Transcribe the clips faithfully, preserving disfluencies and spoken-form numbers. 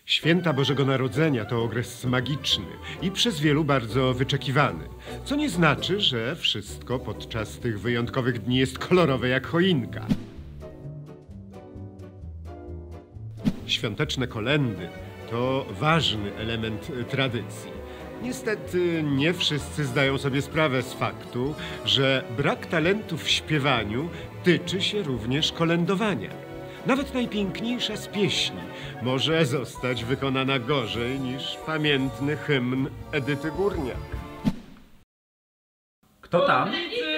Święta Bożego Narodzenia to okres magiczny i przez wielu bardzo wyczekiwany, co nie znaczy, że wszystko podczas tych wyjątkowych dni jest kolorowe jak choinka. Świąteczne kolędy to ważny element tradycji. Niestety nie wszyscy zdają sobie sprawę z faktu, że brak talentu w śpiewaniu tyczy się również kolędowania. Nawet najpiękniejsza z pieśni może zostać wykonana gorzej niż pamiętny hymn Edyty Górniak. Kto tam?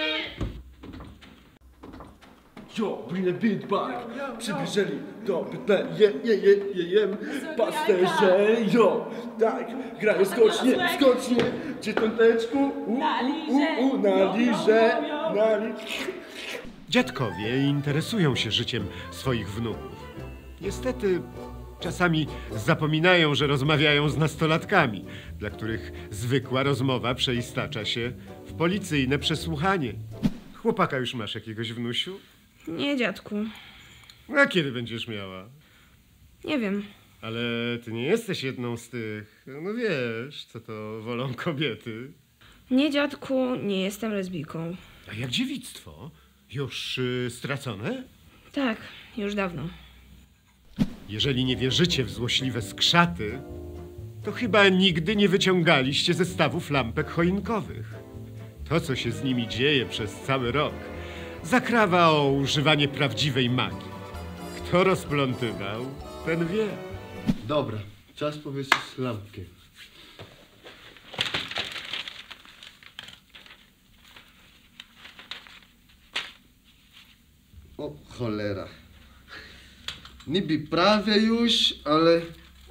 Jo, byle beatback, przybierzeli do Betlejem, pasterze, jo, tak, grają skocznie, skocznie, gdzie tąteczku, u, u, u, u, na liże, na liże. Dziadkowie interesują się życiem swoich wnuków. Niestety czasami zapominają, że rozmawiają z nastolatkami, dla których zwykła rozmowa przeistacza się w policyjne przesłuchanie. Chłopaka już masz jakiegoś, wnusiu? Nie, dziadku. A kiedy będziesz miała? Nie wiem. Ale ty nie jesteś jedną z tych, no wiesz, co to wolą kobiety. Nie, dziadku, nie jestem lesbijką. A jak dziewictwo? Już y, stracone? Tak, już dawno. Jeżeli nie wierzycie w złośliwe skrzaty, to chyba nigdy nie wyciągaliście ze stawów lampek choinkowych. To, co się z nimi dzieje przez cały rok, zakrawa o używanie prawdziwej magii. Kto rozplątywał, ten wie. Dobra, czas powiesić lampkę. O cholera. Niby prawie już, ale...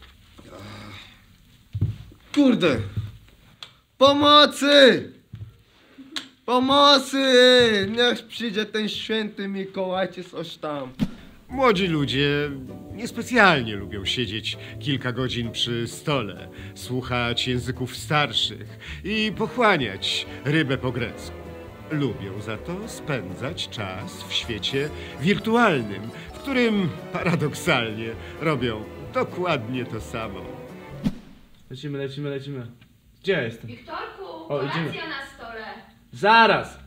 Kurde! Pomocy! Pomocy! Niech przyjdzie ten święty Mikołaj czy coś tam. Młodzi ludzie niespecjalnie lubią siedzieć kilka godzin przy stole, słuchać języków starszych i pochłaniać rybę po grecku. Lubią za to spędzać czas w świecie wirtualnym, w którym paradoksalnie robią dokładnie to samo. Lecimy, lecimy, lecimy. Gdzie ja jestem? Wiktorku, O, kolacja idziemy. na stole. Zaraz!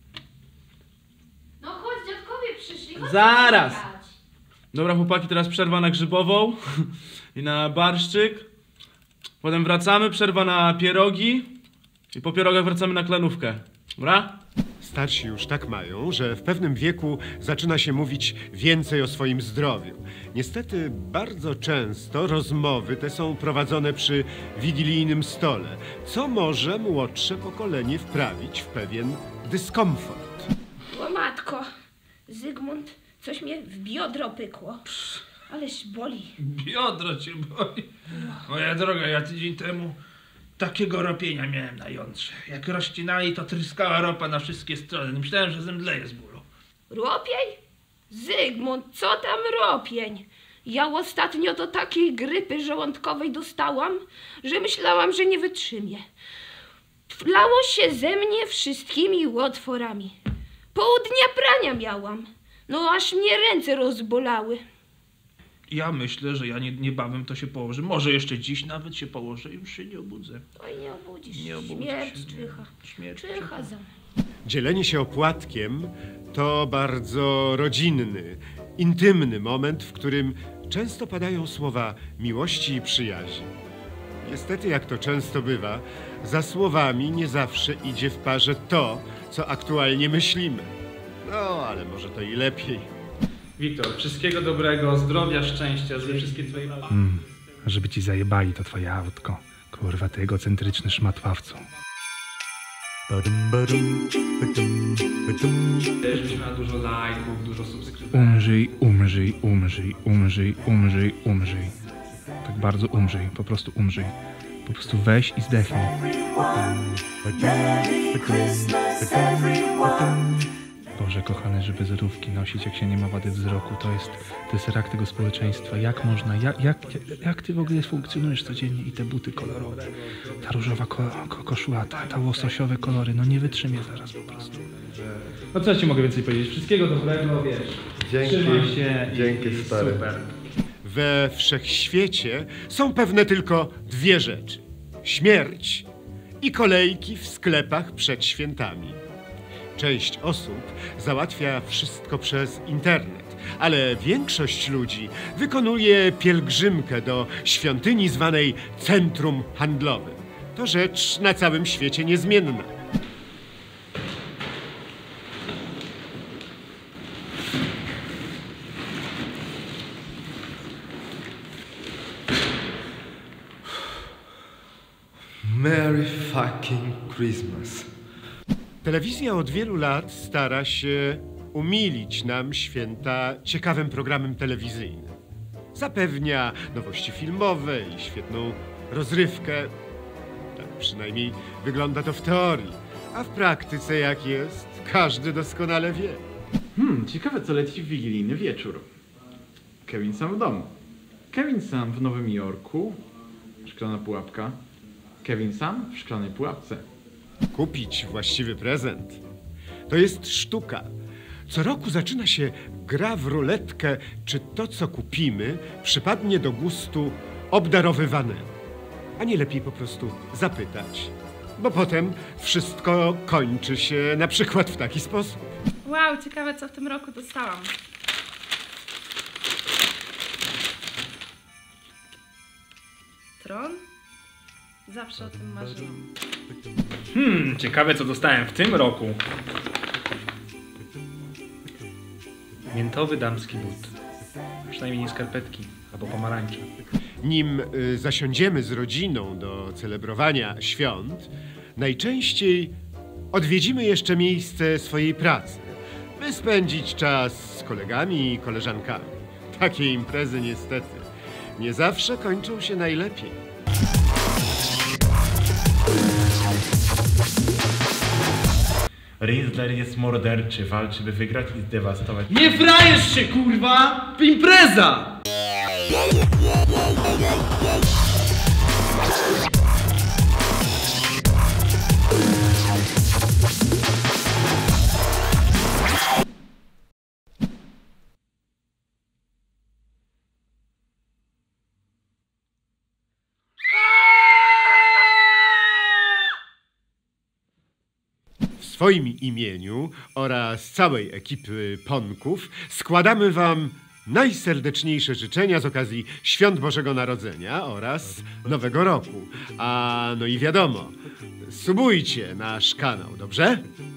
No chodź, dziadkowie przyszli. Chodź Zaraz! pomagać. Dobra, chłopaki, teraz przerwa na grzybową i na barszczyk. Potem wracamy, przerwa na pierogi i po pierogach wracamy na klanówkę. Dobra? Starsi już tak mają, że w pewnym wieku zaczyna się mówić więcej o swoim zdrowiu. Niestety bardzo często rozmowy te są prowadzone przy wigilijnym stole, co może młodsze pokolenie wprawić w pewien dyskomfort. O matko, Zygmunt, coś mnie w biodro pykło. Ależ boli. Biodro cię boli. Moja droga, ja tydzień temu takiego ropienia miałem na jądrze. Jak rozcinali, to tryskała ropa na wszystkie strony. Myślałem, że zemdleję z bólu. Ropień? Zygmunt, co tam ropień? Ja ostatnio do takiej grypy żołądkowej dostałam, że myślałam, że nie wytrzymię. Lało się ze mnie wszystkimi łotworami. Pół dnia prania miałam. No aż mnie ręce rozbolały. Ja myślę, że ja nie, niebawem to się położę. Może jeszcze dziś nawet się położę i już się nie obudzę. Oj, nie obudzisz. Nie obudzę Śmierć się, nie. czyha. Śmierć Czyha czyha. za... Dzielenie się opłatkiem to bardzo rodzinny, intymny moment, w którym często padają słowa miłości i przyjaźni. Niestety, jak to często bywa, za słowami nie zawsze idzie w parze to, co aktualnie myślimy. No, ale może to i lepiej. Wiktor, wszystkiego dobrego, zdrowia, szczęścia, żeby wszystkie twoje... Mm, żeby ci zajebali to twoje autko. Kurwa, ty egocentryczny szmatławcu. Żebyś miał dużo lajków, dużo subskrypcji. Umrzyj, umrzyj, umrzyj, umrzyj, umrzyj, umrzyj. Tak bardzo umrzyj, po prostu umrzyj. Po prostu weź i zdechnij. Boże kochany, żeby zerówki nosić, jak się nie ma wady wzroku, to jest, to jest rak tego społeczeństwa. Jak można, jak, jak, jak ty w ogóle funkcjonujesz codziennie i te buty kolorowe, ta różowa ko, ko, koszula, ta, ta łososiowe kolory, no nie wytrzymię zaraz po prostu. No co ja ci mogę więcej powiedzieć? Wszystkiego dobrego, wiesz. Dzięki, Trzymaj się dzięki i stary. super. We wszechświecie są pewne tylko dwie rzeczy. Śmierć i kolejki w sklepach przed świętami. Część osób załatwia wszystko przez internet, ale większość ludzi wykonuje pielgrzymkę do świątyni zwanej centrum handlowym. To rzecz na całym świecie niezmienna. Merry fucking Christmas. Telewizja od wielu lat stara się umilić nam święta ciekawym programem telewizyjnym. Zapewnia nowości filmowe i świetną rozrywkę. Tak przynajmniej wygląda to w teorii. A w praktyce jak jest, każdy doskonale wie. Hmm, ciekawe co leci w wigilijny wieczór. Kevin sam w domu. Kevin sam w Nowym Jorku. Szklana pułapka. Kevin sam w szklanej pułapce. Kupić właściwy prezent to jest sztuka. Co roku zaczyna się gra w ruletkę, czy to, co kupimy, przypadnie do gustu obdarowywanemu. A nie lepiej po prostu zapytać, bo potem wszystko kończy się na przykład w taki sposób. Wow, ciekawe co w tym roku dostałam. Tron? Zawsze o tym marzyłam. Hmm, ciekawe co dostałem w tym roku. Miętowy damski but. Przynajmniej nie skarpetki, albo pomarańcze. Nim y, zasiądziemy z rodziną do celebrowania świąt, najczęściej odwiedzimy jeszcze miejsce swojej pracy, by spędzić czas z kolegami i koleżankami. Takie imprezy niestety nie zawsze kończą się najlepiej. Rinsler jest morderczy, walczy by wygrać i zdewastować. Nie frajesz się, kurwa! Impreza! W swoim imieniu oraz całej ekipy Ponków składamy wam najserdeczniejsze życzenia z okazji Świąt Bożego Narodzenia oraz Nowego Roku. A no i wiadomo, subujcie nasz kanał, dobrze?